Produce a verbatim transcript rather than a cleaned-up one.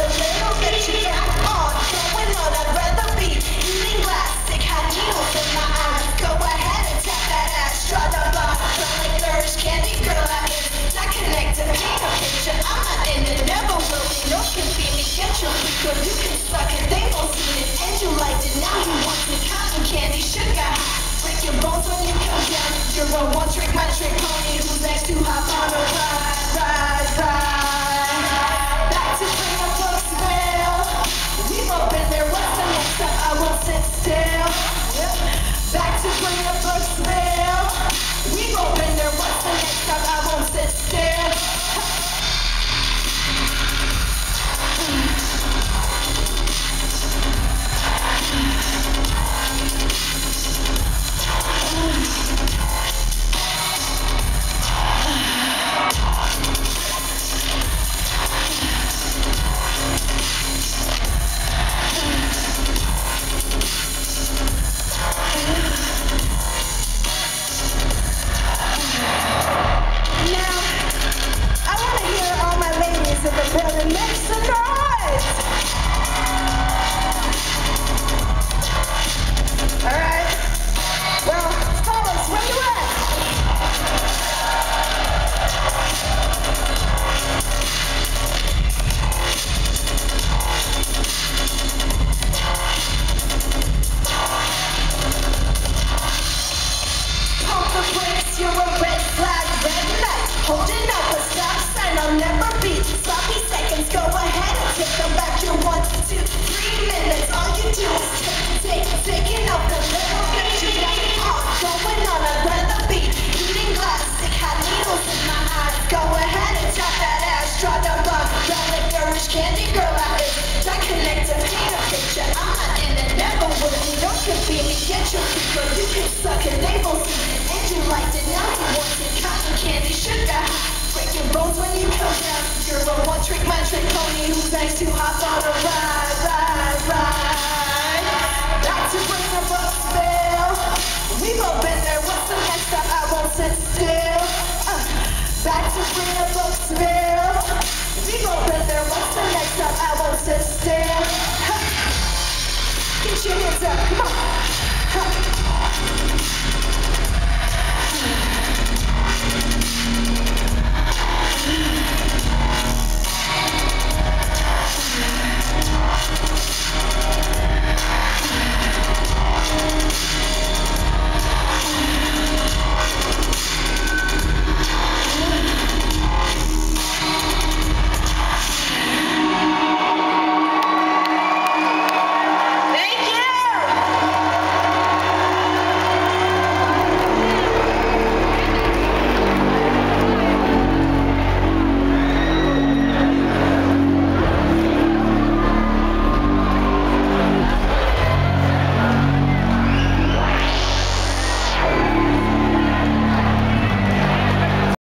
a little bit you got on. Going on, I'd rather be eating glass. Stick hot needles in my eyes. Go ahead and tap that ass. Draw the block, feel like nourish candy. Girl, I am not connected. Paint a picture, I'm not in it. Never will be, no can be me. Get your freak or you can suck it. They won't see it, and you liked it. Now you want it. Cotton candy, sugar high. Break your bones when you come down. You're a one trick, one trick pony. Who's next to hop on a ride, ride, ride? Back to bring up books, smell. We've all been there. What's the next step? I won't sit still. Yep. Back to bring up books, smell. We've all been there. What's the next step? I won't sit still. Really make some noise! Alright. Well, fellas, where you at? Pump the brakes, you're a red flag, red light. Holding up a stop sign, I'll never be. Sloppy seconds, go ahead and take them back. Your one, two, three minutes. All you do is take, take, taking up the little bit you got on. Going on, I'd rather be eating glass. Stick hot needles in my eyes. Go ahead and tap that ass. Draw the block, feel like nourish candy. Girl, I is not connected. Paint a picture, I'm not in it. Never will be, no can be me. Get your freak or you can suck it. They won't see it, and you liked it. Now you want it. Cotton candy, sugar high. Break your bones when you come down. You're a one trick, one trick pony. Who's next to hop on a ride, ride, ride? Back to bring the books, Bill. We've all been there. What's the next step? I won't sit still. Uh, back to bring the books, Bill. We've all been there. What's the next step? I won't sit still. Huh. Get your hands up, come on. Huh.